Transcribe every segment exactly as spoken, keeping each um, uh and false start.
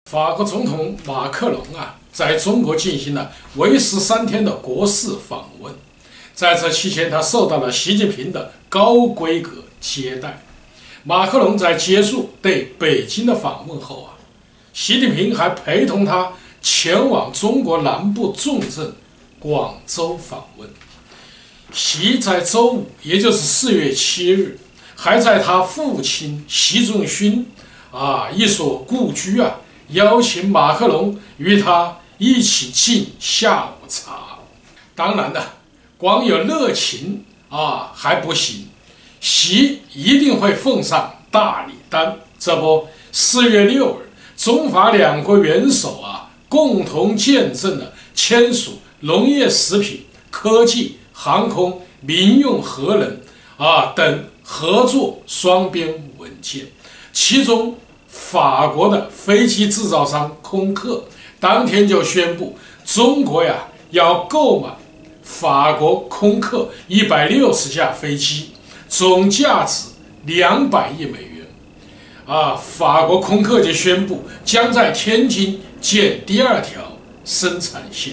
法国总统马克龙啊，在中国进行了为时三天的国事访问。在这期间，他受到了习近平的高规格接待。马克龙在结束对北京的访问后啊，习近平还陪同他前往中国南部重镇广州访问。习在周五，也就是四月七日，还在他父亲习仲勋啊一所故居啊。 邀请马克龙与他一起进下午茶。当然了，光有热情啊还不行，习一定会奉上大礼单。这不，四月六日，中法两国元首啊共同见证了签署农业、食品、科技、航空、民用核能啊等合作双边文件，其中。 法国的飞机制造商空客当天就宣布，中国呀要购买法国空客一百六十架飞机，总价值两百亿美元。啊，法国空客就宣布将在天津建第二条生产线。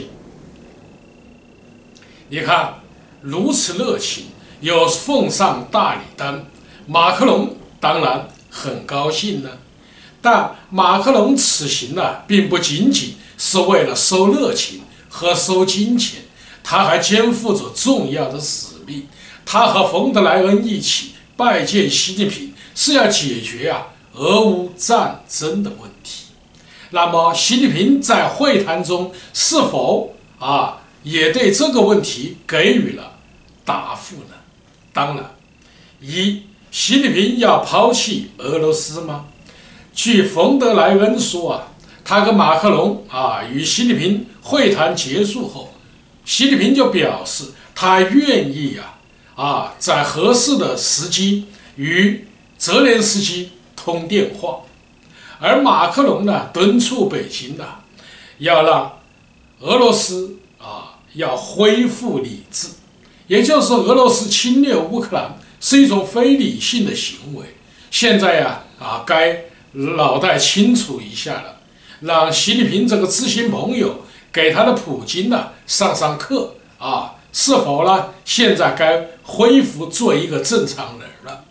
你看，如此热情，又奉上大礼单，马克龙当然很高兴呢。 但马克龙此行呢，并不仅仅是为了收热情和收金钱，他还肩负着重要的使命。他和冯德莱恩一起拜见习近平，是要解决啊俄乌战争的问题。那么，习近平在会谈中是否啊也对这个问题给予了答复呢？当然，一，习近平要抛弃俄罗斯吗？ 据冯德莱恩说啊，他跟马克龙啊与习近平会谈结束后，习近平就表示他愿意啊啊在合适的时机与泽连斯基通电话，而马克龙呢敦促北京呢要让俄罗斯啊要恢复理智，也就是俄罗斯侵略乌克兰是一种非理性的行为，现在呀啊该。 脑袋清楚一下了，让习近平这个知心朋友给他的普京呢上上课啊，是否呢现在该恢复做一个正常人了？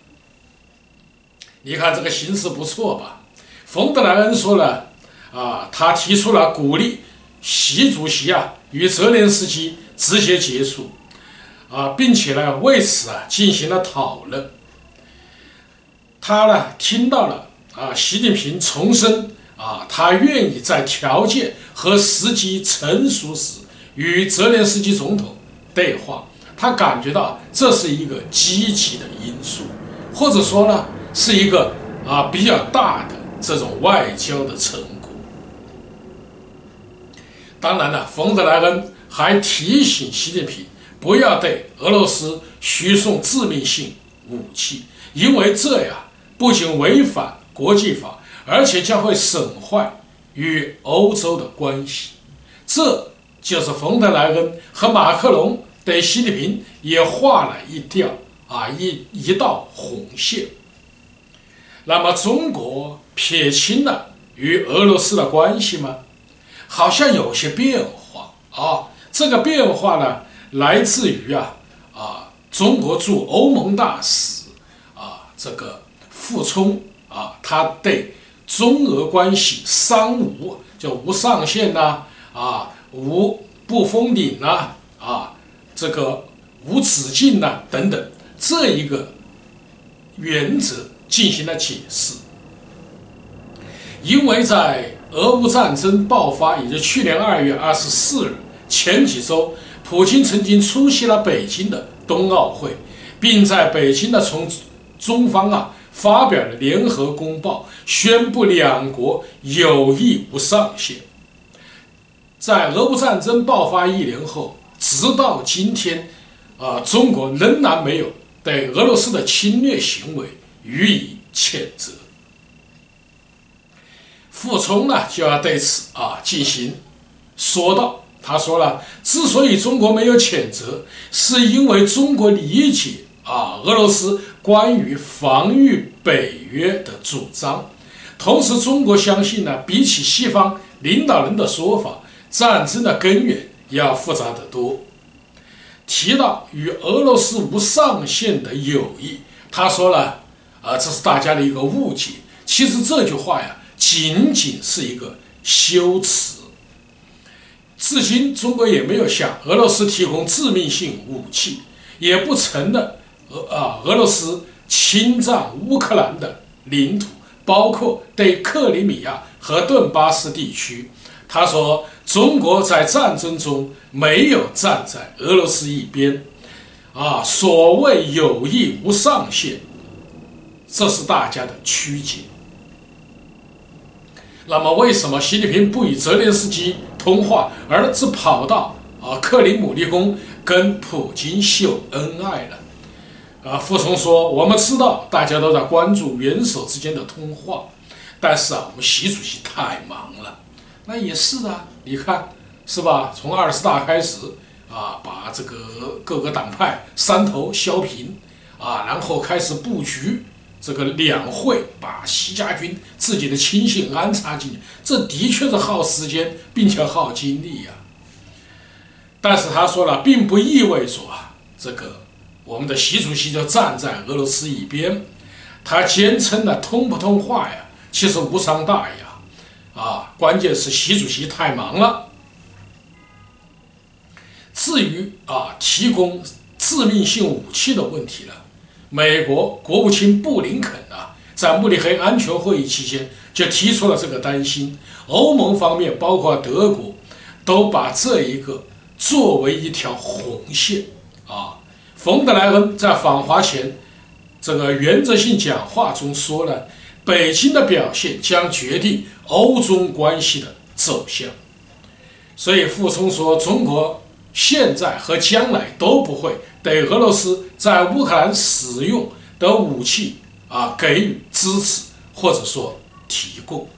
你看这个形势不错吧？冯德莱恩说了啊，他提出了鼓励习主席啊与泽连斯基直接接触啊，并且呢为此啊进行了讨论。他呢听到了。 啊，习近平重申啊，他愿意在条件和时机成熟时与泽连斯基总统对话。他感觉到这是一个积极的因素，或者说呢，是一个啊比较大的这种外交的成果。当然了，冯德莱恩还提醒习近平不要对俄罗斯输送致命性武器，因为这呀不仅违反。 国际法，而且将会损坏与欧洲的关系，这就是冯德莱恩和马克龙对习近平也画了一条啊一一道红线。那么，中国撇清了与俄罗斯的关系吗？好像有些变化啊。这个变化呢，来自于啊啊中国驻欧盟大使啊这个傅聪。 啊，他对中俄关系三无，就无上限呐、啊，啊，无不封顶呐、啊，啊，这个无止境呐、啊，等等，这一个原则进行了解释。因为在俄乌战争爆发，也就去年二月二十四日前几周，普京曾经出席了北京的冬奥会，并在北京的从中方啊。 发表了联合公报，宣布两国友谊无上限。在俄乌战争爆发一年后，直到今天，啊，中国仍然没有对俄罗斯的侵略行为予以谴责。傅聪呢就要对此啊进行说道，他说了，之所以中国没有谴责，是因为中国理解。 啊，俄罗斯关于防御北约的主张， 同时，中国相信呢，比起西方领导人的说法，战争的根源要复杂得多。提到与俄罗斯无上限的友谊，他说了，啊，这是大家的一个误解。其实这句话呀，仅仅是一个修辞。至今，中国也没有向俄罗斯提供致命性武器，也不承认俄啊俄罗斯侵占乌克兰的领土，包括对克里米亚和顿巴斯地区。他说，中国在战争中没有站在俄罗斯一边，啊，所谓友谊无上限，这是大家的曲解。那么，为什么习近平不与泽连斯基通话，而只跑到啊克里姆林宫跟普京秀恩爱呢？啊，傅聪说，我们知道大家都在关注元首之间的通话，但是啊，我们习主席太忙了。那也是啊，你看是吧？从二十大开始啊，把这个各个党派山头削平啊，然后开始布局这个两会，把习家军自己的亲信安插进去，这的确是耗时间，并且耗精力呀、啊。但是他说了，并不意味着啊，这个我们的习主席就站在俄罗斯一边。他坚称呢，通不通话呀，其实无伤大雅。啊，关键是习主席太忙了。至于啊提供致命性武器的问题呢，美国国务卿布林肯啊，在慕尼黑安全会议期间就提出了这个担心。欧盟方面，包括德国，都把这一个作为一条红线啊。冯德莱恩在访华前这个原则性讲话中说了，北京的表现将决定欧中关系的走向。所以傅聪说，中国现在和将来都不会对俄罗斯在乌克兰使用的武器啊给予支持，或者说提供。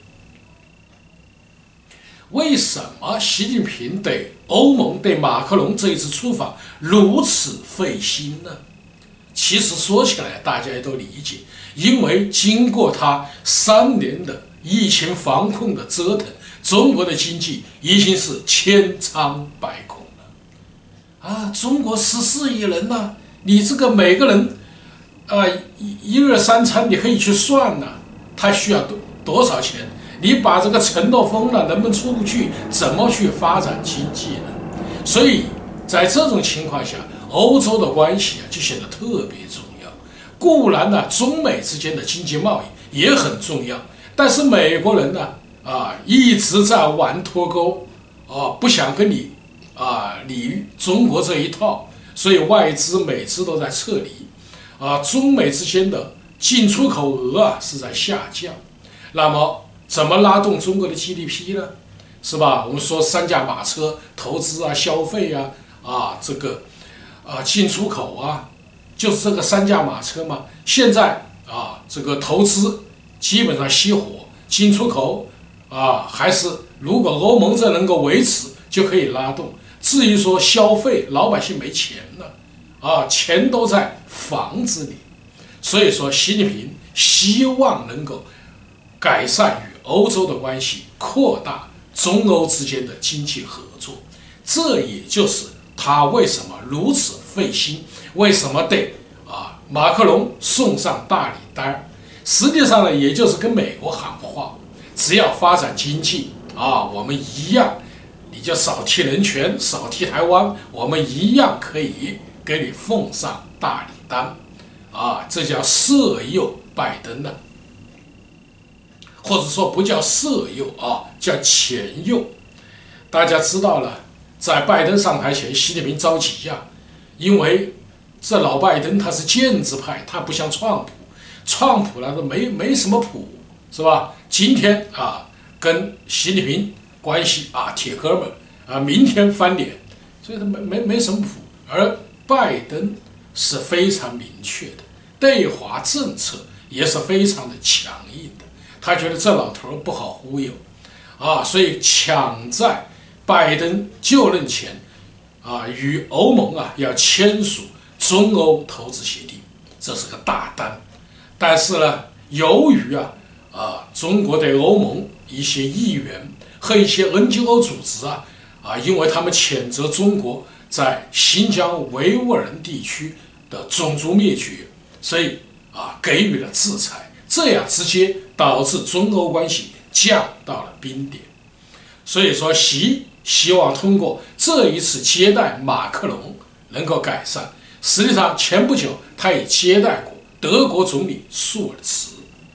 为什么习近平对欧盟、对马克龙这一次出访如此费心呢？其实说起来，大家也都理解，因为经过他三年的疫情防控的折腾，中国的经济已经是千疮百孔了。啊，中国十四亿人呢、啊，你这个每个人，啊，一一日三餐你可以去算呢、啊，他需要多多少钱？你把这个城都封了，人们出不去，怎么去发展经济呢？所以在这种情况下，欧洲的关系啊就显得特别重要。固然呢，中美之间的经济贸易也很重要，但是美国人呢啊一直在玩脱钩啊，不想跟你啊理中国这一套，所以外资美资都在撤离啊，中美之间的进出口额啊是在下降。那么怎么拉动中国的 G D P 呢？是吧？我们说三驾马车，投资啊、消费啊、啊这个啊进出口啊，就是这个三驾马车嘛。现在啊，这个投资基本上熄火，进出口啊还是如果欧盟这能够维持，就可以拉动。至于说消费，老百姓没钱了啊，钱都在房子里。所以说，习近平希望能够改善与欧洲的关系，扩大中欧之间的经济合作，这也就是他为什么如此费心，为什么对啊马克龙送上大礼单。实际上呢，也就是跟美国喊话，只要发展经济啊，我们一样，你就少提人权，少提台湾，我们一样可以给你奉上大礼单啊，这叫色诱拜登呢。或者说不叫色诱啊，叫钱诱。大家知道了，在拜登上台前，习近平着急呀、啊，因为这老拜登他是建制派，他不像川普，川普呢没没什么谱，是吧？今天啊跟习近平关系啊铁哥们啊，明天翻脸，所以他没没没什么谱。而拜登是非常明确的，对华政策也是非常的强硬的。他觉得这老头不好忽悠，啊，所以抢在拜登就任前，啊，与欧盟啊要签署中欧投资协定，这是个大单。但是呢，由于啊啊，中国的欧盟一些议员和一些 N G O 组织啊啊，因为他们谴责中国在新疆维吾尔人地区的种族灭绝，所以啊给予了制裁，这样直接导致中欧关系降到了冰点。所以说，习希望通过这一次接待马克龙能够改善。实际上，前不久他也接待过德国总理舒尔茨。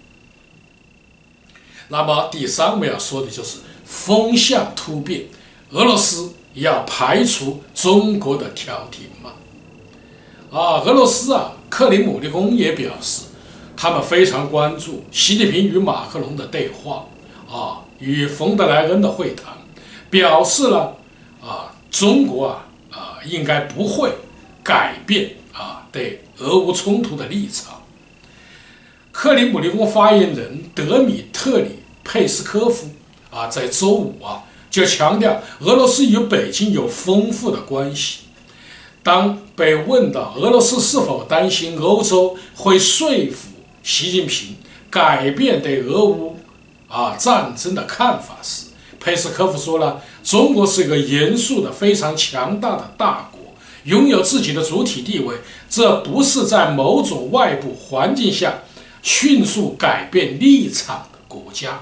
那么第三我们要说的就是风向突变，俄罗斯要排除中国的调停吗？啊，俄罗斯啊，克里姆林宫也表示，他们非常关注习近平与马克龙的对话啊，与冯德莱恩的会谈，表示了啊，中国啊啊应该不会改变啊对俄乌冲突的立场。克里姆林宫发言人德米特里佩斯科夫啊，在周五啊就强调，俄罗斯与北京有丰富的关系。当被问到俄罗斯是否担心欧洲会说服习近平改变对俄乌啊战争的看法时，佩斯科夫说了，中国是一个严肃的、非常强大的大国，拥有自己的主体地位，这不是在某种外部环境下迅速改变立场的国家。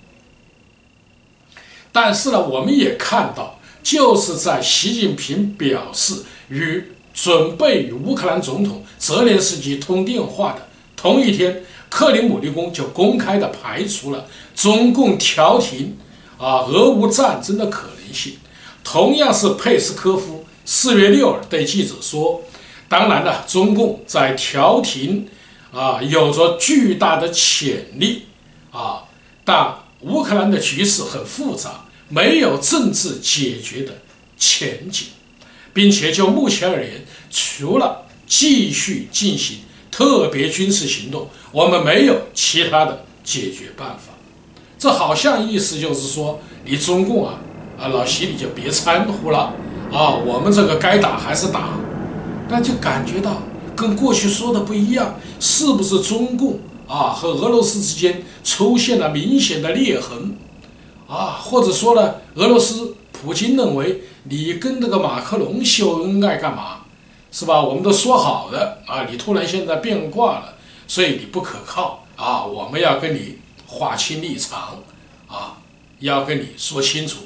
但是呢，我们也看到，就是在习近平表示与准备与乌克兰总统泽连斯基通电话的同一天，克里姆林宫就公开的排除了中共调停啊俄乌战争的可能性。同样是佩斯科夫四月六日对记者说，当然了，中共在调停啊有着巨大的潜力啊，但乌克兰的局势很复杂，没有政治解决的前景，并且就目前而言，除了继续进行特别军事行动，我们没有其他的解决办法。这好像意思就是说，你中共啊啊老习你就别掺和了啊，我们这个该打还是打。但就感觉到跟过去说的不一样，是不是中共啊和俄罗斯之间出现了明显的裂痕啊？或者说呢，俄罗斯普京认为你跟那个马克龙秀恩爱干嘛？是吧？我们都说好的啊，你突然现在变卦了，所以你不可靠啊！我们要跟你划清立场啊，要跟你说清楚。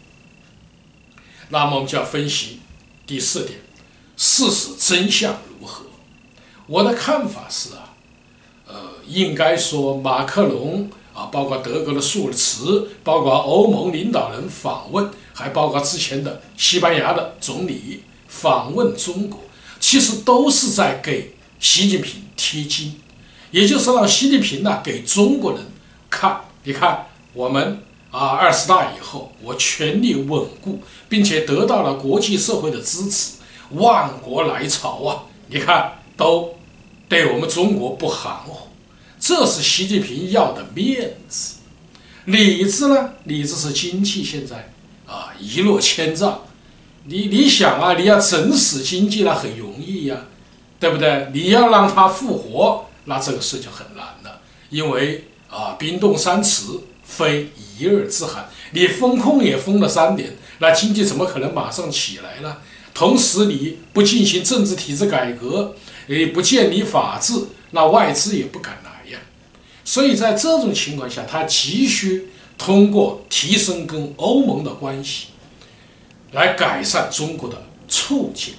那么我们就要分析第四点，事实真相如何？我的看法是啊，呃，应该说马克龙啊，包括德国的舒尔茨，包括欧盟领导人访问，还包括之前的西班牙的总理访问中国，其实都是在给习近平贴金，也就是让习近平呢给中国人看，你看我们啊二十大以后，我权力稳固，并且得到了国际社会的支持，万国来朝啊，你看都对我们中国不含糊，这是习近平要的面子。里子呢？里子是经济现在啊一落千丈。你你想啊，你要整死经济那很容易呀、啊，对不对？你要让它复活，那这个事就很难了，因为啊，冰冻三尺非一日之寒，你风控也封了三年，那经济怎么可能马上起来呢？同时你不进行政治体制改革，也不建立法治，那外资也不敢来呀。所以在这种情况下，他急需通过提升跟欧盟的关系来改善中国的处境，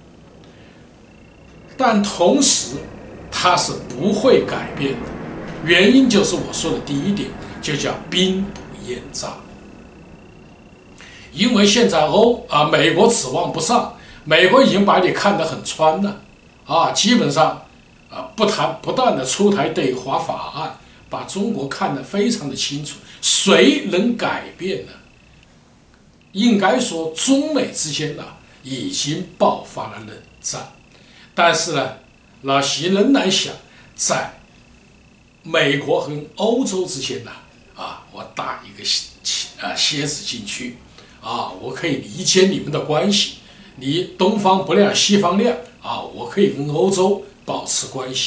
但同时它是不会改变的，原因就是我说的第一点，就叫兵不厌诈。因为现在欧啊美国指望不上，美国已经把你看得很穿了啊，基本上啊不谈不断的出台对华法案，把中国看得非常的清楚，谁能改变呢？应该说，中美之间呢已经爆发了冷战，但是呢，老习仍然想在美国和欧洲之间呢，啊，我打一个啊楔子进去，啊，我可以理解你们的关系，你东方不亮西方亮啊，我可以跟欧洲保持关系。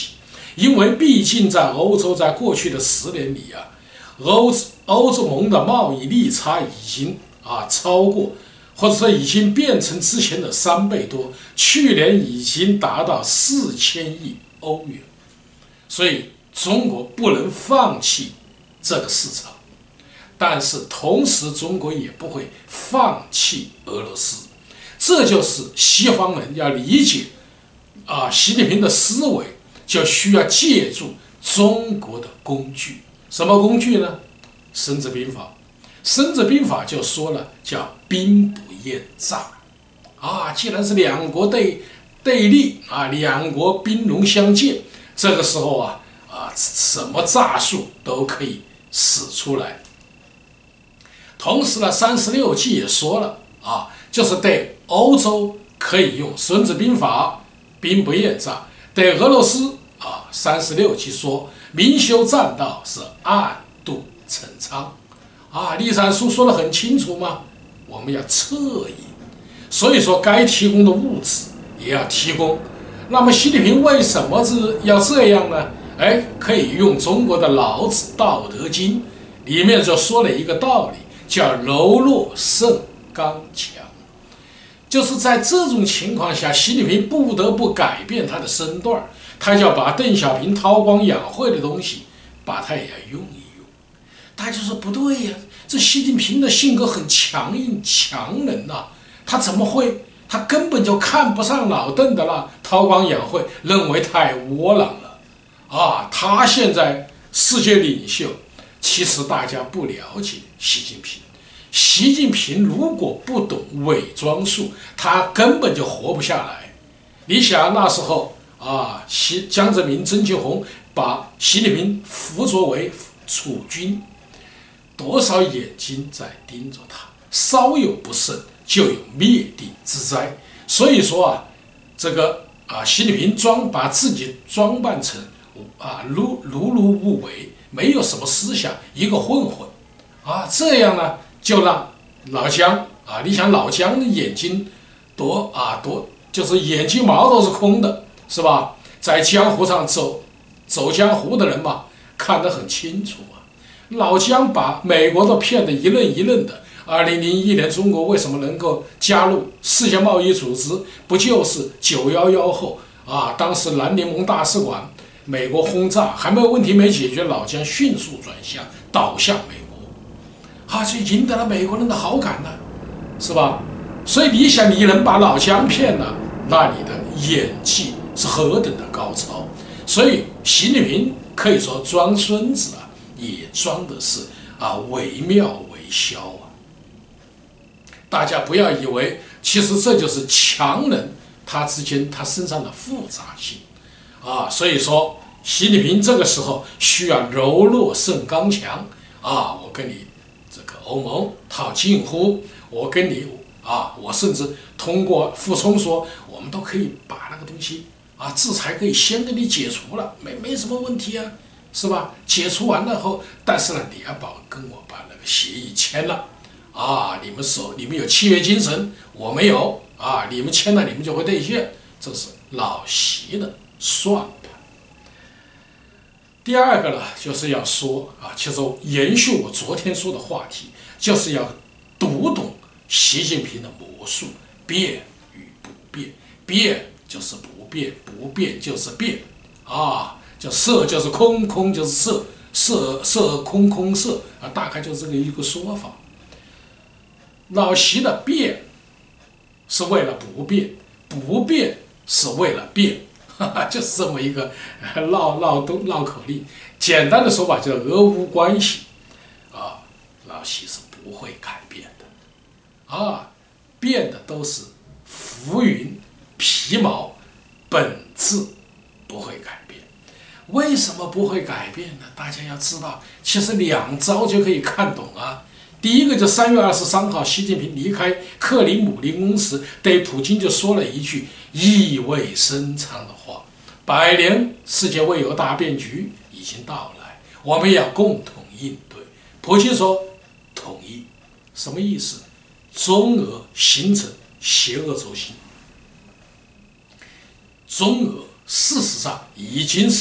因为毕竟在欧洲，在过去的十年里啊，欧欧洲盟的贸易逆差已经啊超过，或者说已经变成之前的三倍多，去年已经达到四千亿欧元，所以中国不能放弃这个市场，但是同时中国也不会放弃俄罗斯，这就是西方人要理解啊习近平的思维，就需要借助中国的工具。什么工具呢？孙子兵法。孙子兵法就说了，叫兵不厌诈啊。既然是两国对对立啊，两国兵戎相见，这个时候啊啊，什么诈术都可以使出来。同时呢，三十六计也说了啊，就是对欧洲可以用孙子兵法，兵不厌诈；对俄罗斯啊，三十六计说明修栈道，是暗度陈仓。啊，栗战书说得很清楚嘛，我们要策应，所以说该提供的物质也要提供。那么习近平为什么是要这样呢？哎，可以用中国的老子《道德经》里面就说了一个道理，叫柔弱胜刚强。就是在这种情况下，习近平不得不改变他的身段，他就要把邓小平韬光养晦的东西，把它也要用一用。大家就说不对呀，这习近平的性格很强硬强人呐、啊，他怎么会？他根本就看不上老邓的啦，韬光养晦，认为太窝囊了啊！他现在世界领袖，其实大家不了解习近平。习近平如果不懂伪装术，他根本就活不下来。你想那时候啊，习江泽民、曾庆红把习近平扶作为储君。多少眼睛在盯着他，稍有不慎就有灭顶之灾。所以说啊，这个啊，习近平装把自己装扮成啊碌碌碌无为，没有什么思想，一个混混啊，这样呢就让老姜啊，你想老姜的眼睛多啊多，就是眼睛毛都是空的，是吧？在江湖上走走江湖的人嘛，看得很清楚啊。老姜把美国都骗得一愣一愣的。二零零一年，中国为什么能够加入世界贸易组织？不就是九一一后啊？当时南联盟大使馆美国轰炸还没有问题没解决，老姜迅速转向倒向美国，啊，这赢得了美国人的好感呢，是吧？所以你想，你能把老姜骗了，那你的演技是何等的高超。所以习近平可以说装孙子啊，也装的是啊惟妙惟肖啊。大家不要以为，其实这就是强人他之间他身上的复杂性啊。所以说，习近平这个时候需要柔弱胜刚强啊。我跟你这个欧盟套近乎，我跟你啊，我甚至通过傅聪说，我们都可以把那个东西啊制裁可以先给你解除了，没没什么问题啊，是吧？解除完了后，但是呢，你要保跟我把那个协议签了。啊，你们手你们有契约精神，我没有啊。你们签了，你们就会兑现，这是老习的算盘。第二个呢，就是要说啊，其实延续我昨天说的话题，就是要读懂习近平的魔术，变与不变。变就是不变，不变就是变啊。就色就是空，空就是色，色色空，空色啊，大概就是这个一个说法。老习的变是为了不变，不变是为了变，哈哈，就是这么一个绕绕都绕口令。简单的说法叫俄乌关系啊，老习是不会改变的啊，变的都是浮云皮毛，本质不会改变。为什么不会改变呢？大家要知道，其实两招就可以看懂啊。第一个就三月二十三号，习近平离开克里姆林宫时，对普京就说了一句意味深长的话：“百年世界未有大变局已经到来，我们要共同应对。”普京说：“统一。”什么意思？中俄形成邪恶轴心。中俄事实上已经是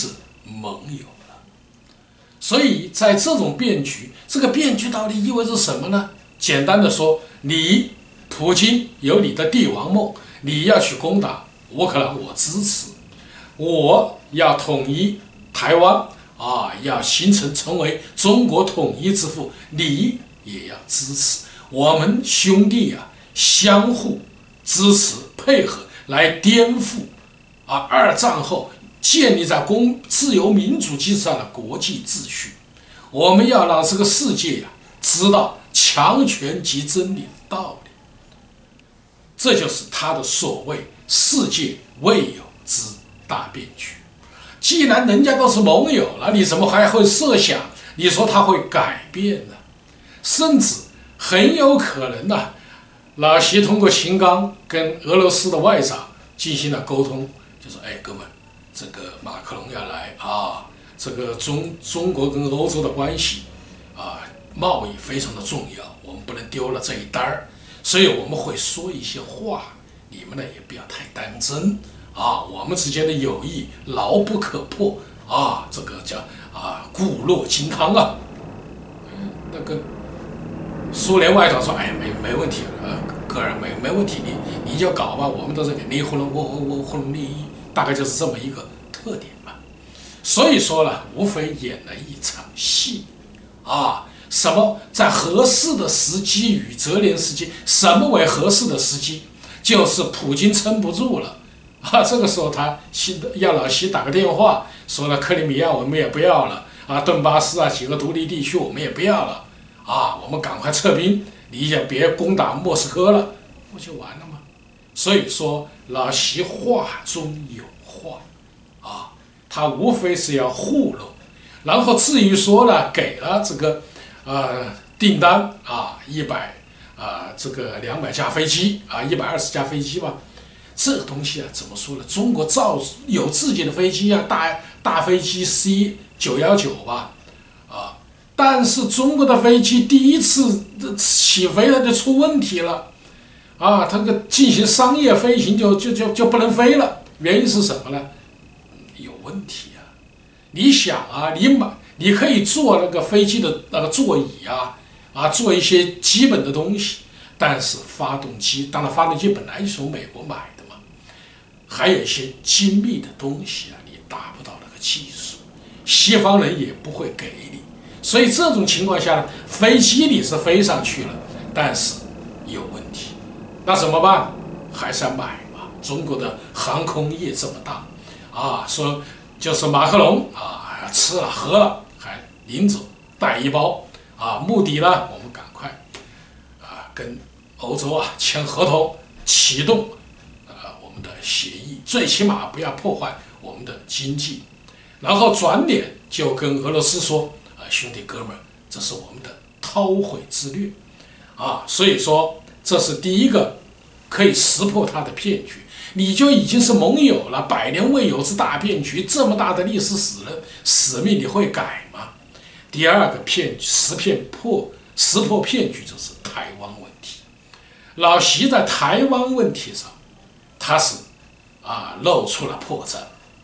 盟友了。所以在这种变局，这个变局到底意味着什么呢？简单的说，你普京有你的帝王梦，你要去攻打乌克兰，我支持；我要统一台湾啊，要形成成为中国统一之父，你也要支持。我们兄弟啊，相互支持配合，来颠覆啊二战后建立在公自由民主基础上的国际秩序。我们要让这个世界啊知道强权即真理的道理。这就是他的所谓世界未有之大变局。既然人家都是盟友了，你怎么还会设想你说他会改变呢？甚至很有可能呢、啊，老习通过秦刚跟俄罗斯的外长进行了沟通，就说：“哎，哥们，这个马克龙要来啊，这个中中国跟欧洲的关系啊，贸易非常的重要，我们不能丢了这一单儿，所以我们会说一些话，你们呢也不要太当真啊，我们之间的友谊牢不可破啊，这个叫啊固若金汤啊。”嗯，那个苏联外长说：“哎，没没问题，呃，个人没没问题，你你就搞吧，我们都是给你呼隆我我我呼隆利益，大概就是这么一个特点嘛。”所以说呢，无非演了一场戏啊。什么在合适的时机与泽连斯基，什么为合适的时机？就是普京撑不住了啊！这个时候他要老习打个电话，说了克里米亚我们也不要了啊，顿巴斯啊几个独立地区我们也不要了啊，我们赶快撤兵，你也别攻打莫斯科了，不就完了吗？所以说老习话中有话啊，他无非是要糊弄，然后至于说呢，给了这个。呃，订单啊，一百啊，这个两百架飞机啊，一百二十架飞机吧。这个东西啊，怎么说呢？中国造有自己的飞机啊，大大飞机 C 九一九吧，啊，但是中国的飞机第一次起飞了就出问题了，啊，它个进行商业飞行就就就就不能飞了。原因是什么呢？有问题啊！你想啊，你买。你可以做那个飞机的那个座椅啊，啊，做一些基本的东西，但是发动机，当然发动机本来就是从美国买的嘛，还有一些精密的东西啊，你达不到那个技术，西方人也不会给你，所以这种情况下呢，飞机你是飞上去了，但是有问题，那怎么办？还是要买嘛。中国的航空业这么大，啊，说就是马克龙啊，吃了喝了。还临走带一包啊，目的呢，我们赶快啊跟欧洲啊签合同，启动啊我们的协议，最起码不要破坏我们的经济。然后转脸就跟俄罗斯说啊，兄弟哥们儿，这是我们的韬晦之略啊，所以说这是第一个可以识破他的骗局。你就已经是盟友了，百年未有之大变局，这么大的历史使人使命，你会改吗？第二个骗识骗破识破骗局就是台湾问题。老习在台湾问题上，他是啊露出了破绽。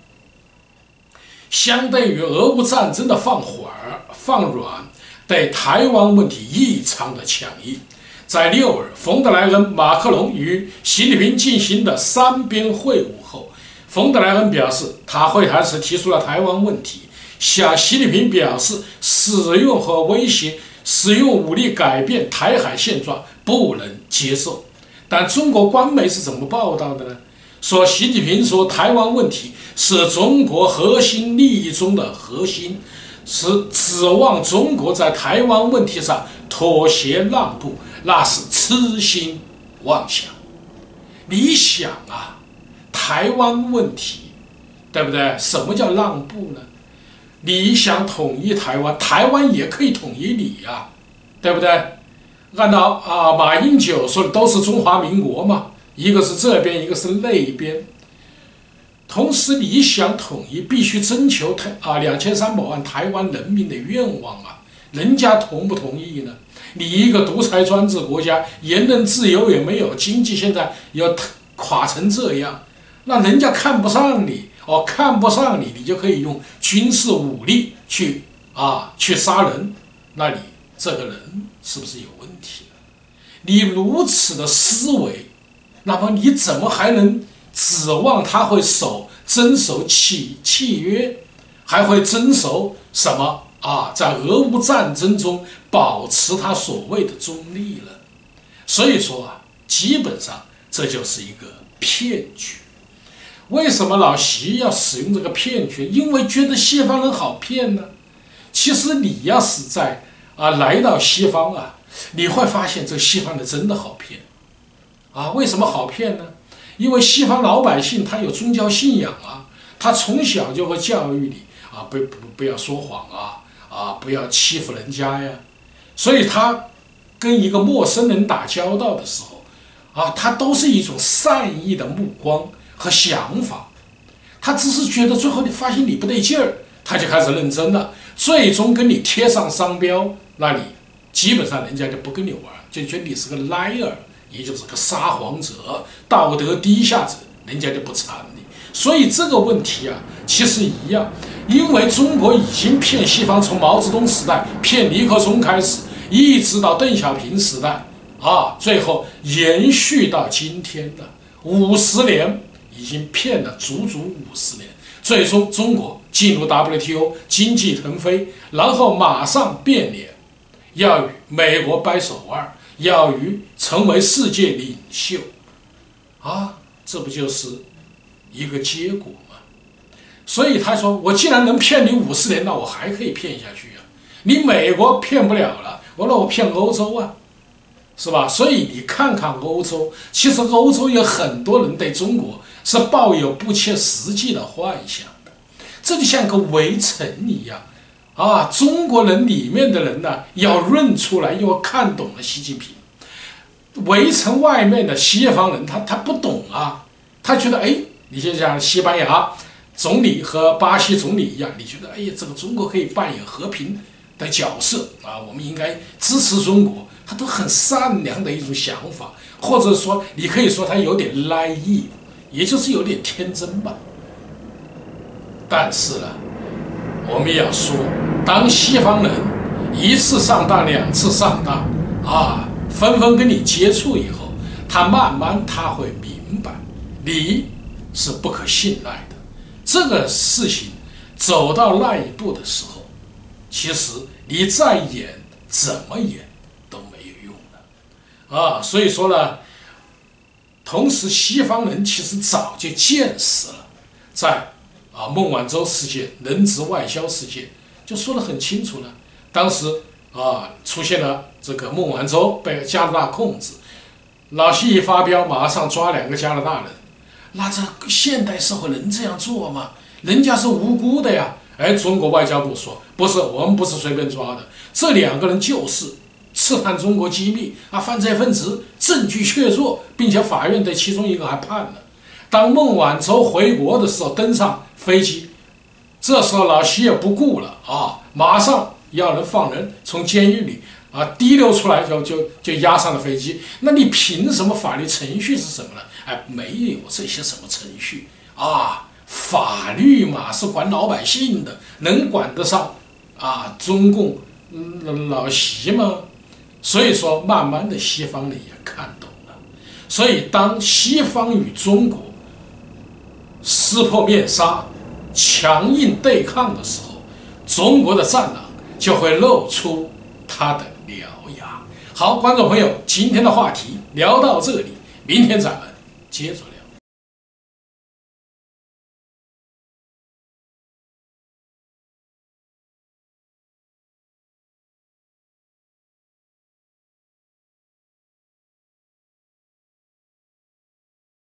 相对于俄乌战争的放缓放软，对台湾问题异常的强硬。在六日，冯德莱恩、马克龙与习近平进行的三边会晤后，冯德莱恩表示，他会谈时提出了台湾问题，向习近平表示，使用和威胁使用武力改变台海现状不能接受。但中国官媒是怎么报道的呢？说习近平说，台湾问题是中国核心利益中的核心，是指望中国在台湾问题上妥协让步，那是痴心妄想。你想啊，台湾问题，对不对？什么叫让步呢？你想统一台湾，台湾也可以统一你呀、啊，对不对？按照啊马英九说的，都是中华民国嘛，一个是这边，一个是那边。同时，你想统一，必须征求台啊两千三百万台湾人民的愿望啊，人家同不同意呢？你一个独裁专制国家，言论自由也没有，经济现在要垮成这样，那人家看不上你， 哦，看不上你，你就可以用军事武力去啊去杀人，那你这个人是不是有问题了？你如此的思维，那么你怎么还能指望他会守遵守契契约，还会遵守什么啊？在俄乌战争中保持他所谓的中立了？所以说啊，基本上这就是一个骗局。为什么老习要使用这个骗局？因为觉得西方人好骗呢。其实你要是在啊来到西方啊，你会发现这西方人真的好骗啊。为什么好骗呢？因为西方老百姓他有宗教信仰啊，他从小就会教育你啊，不不不要说谎啊，啊不要欺负人家呀。所以他跟一个陌生人打交道的时候啊，他都是一种善意的目光和想法，他只是觉得最后你发现你不对劲儿，他就开始认真了，最终跟你贴上商标，那你基本上人家就不跟你玩，就觉得你是个 liar， 也就是个撒谎者，道德低下者，人家就不睬你。所以这个问题啊，其实一样，因为中国已经骗西方，从毛泽东时代骗尼克松开始，一直到邓小平时代啊，最后延续到今天的五十年。已经骗了足足五十年，最终中国进入 W T O， 经济腾飞，然后马上变脸，要与美国掰手腕，要与成为世界领袖，啊，这不就是一个结果吗？所以他说，我既然能骗你五十年，那我还可以骗下去啊！你美国骗不了了，我那我骗欧洲啊，是吧？所以你看看欧洲，其实欧洲有很多人对中国是抱有不切实际的幻想的，这就像个围城一样啊！中国人里面的人呢，要认出来，因为看懂了习近平。围城外面的西方人，他他不懂啊，他觉得哎，你就像西班牙总理和巴西总理一样，你觉得哎呀，这个中国可以扮演和平的角色啊，我们应该支持中国，他都很善良的一种想法，或者说你可以说他有点naive，也就是有点天真吧。但是呢，我们也要说，当西方人一次上当两次上当啊，纷纷跟你接触以后，他慢慢他会明白你是不可信赖的。这个事情走到那一步的时候，其实你再演怎么演都没有用了啊。所以说呢，同时西方人其实早就见识了，在啊孟晚舟事件、人质外交事件就说得很清楚了。当时啊出现了这个孟晚舟被加拿大控制，老习一发飙，马上抓两个加拿大人。那这现代社会能这样做吗？人家是无辜的呀！哎，中国外交部说不是，我们不是随便抓的，这两个人就是刺探中国机密啊，犯罪分子，证据确凿，并且法院对其中一个还判了。当孟晚舟回国的时候，登上飞机，这时候老习也不顾了啊，马上要人放人，从监狱里啊提溜出来就就就押上了飞机。那你凭什么法律程序是什么呢？哎，没有这些什么程序啊，法律嘛是管老百姓的，能管得上啊中共、嗯、老习吗？所以说，慢慢的西方人也看懂了。所以当西方与中国撕破面纱、强硬对抗的时候，中国的战狼就会露出他的獠牙。好，观众朋友，今天的话题聊到这里，明天咱们接着聊。